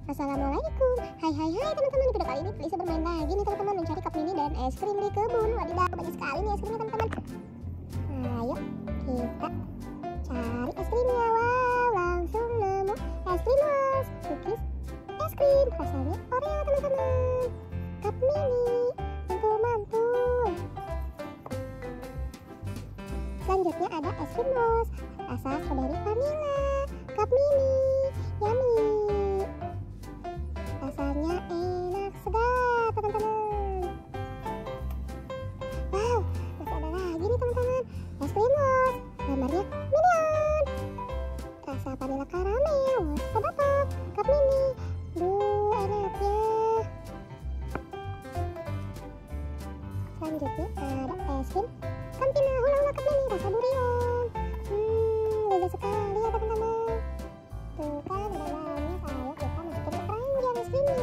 Assalamualaikum. Hai teman-teman. Video kali ini Felicia bermain lagi nih teman-teman, mencari cup mini dan es krim di kebun. Wadidaw, banyak sekali nih es krimnya teman-teman. Ayo kita cari es krimnya. Wow, langsung nemu es krim Walls, cookies, es krim rasanya Oreo teman-teman. Cup mini, mantul-mantul. Selanjutnya ada es krim Walls, rasa strawberry vanilla, cup mini, yummy. Rasanya enak segar teman-teman. Wow, masih ada lagi nih teman-teman, es krim Walls, gambarnya minion, rasa vanilla karamel, sedapak, cup mini. Duh, enaknya. Selanjutnya ada es krim Campina hula-hula cup mini, rasa durian. Lezat sekali ya teman-teman. Tuh kan udah banyak. Ayo kita masukin keranjang es krimnya.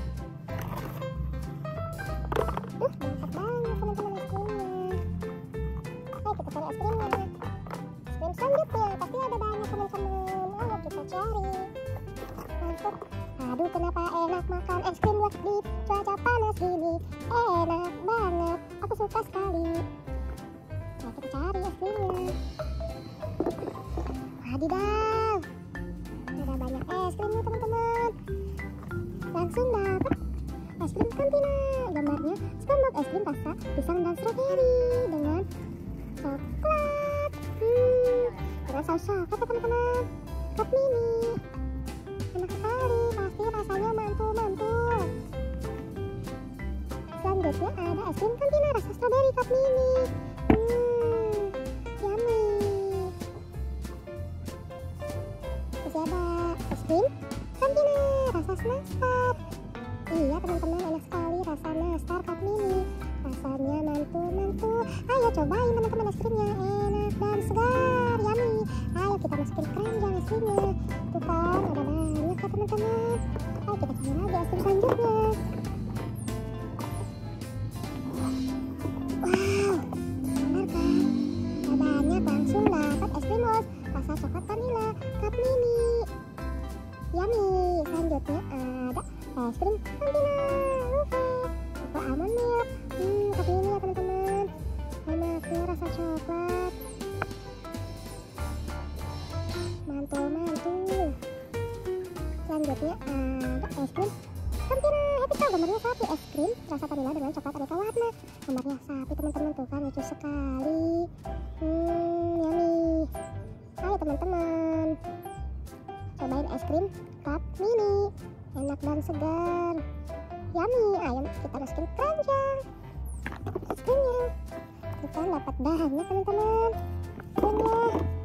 Mantap banget teman-teman es krimnya. Ayo kita cari es krimnya. Es krim selanjutnya pasti ada banyak teman-teman. Ayo kita cari. Mantap. Aduh, kenapa enak makan es krim di cuaca panas gini. Enak banget, aku suka sekali. Nah, kita cari es krimnya. Wadidaw, ada banyak es krim nih teman-teman. Langsung dapat es krim Campina, gambarnya SpongeBob, es krim rasa pisang dan stroberi dengan coklat. Dengan saus coklat ya teman-teman. Cup mini, enak sekali, pasti rasanya mantul-mantul. Selanjutnya ada es krim Campina rasa stroberi cup mini. Yummy. Masih ada es krim Campina rasa nastar. Iya teman-teman, enak sekali rasa nastar cup mini. Rasanya mantul-mantul. Ayo cobain teman-teman es krimnya, enak dan segar, yummy. Ayo kita masukin keranjang es krimnya. Tuh kan ada banyak ya teman-teman. Ayo kita cari lagi es krim selanjutnya. Wow, benar kan? Ada banyak, langsung dapat es krim Walls rasa coklat vanilla cup mini. Yummy. Selanjutnya ada es krim Campina Lufe almond milk. Cup mini ya teman-teman. Enaknya rasa coklat. Mantul-mantul. Selanjutnya ada es krim Campina Happy Cow, gambarnya sapi, es krim rasa vanilla dengan coklat aneka warna. Gambarnya sapi teman-teman, tuh kan lucu sekali. Yummy. Ayo teman-teman, cobain es krim cup mini, enak dan segar, yummy. Ayo kita masukin keranjang es krimnya. Kita dapat banyak teman-teman.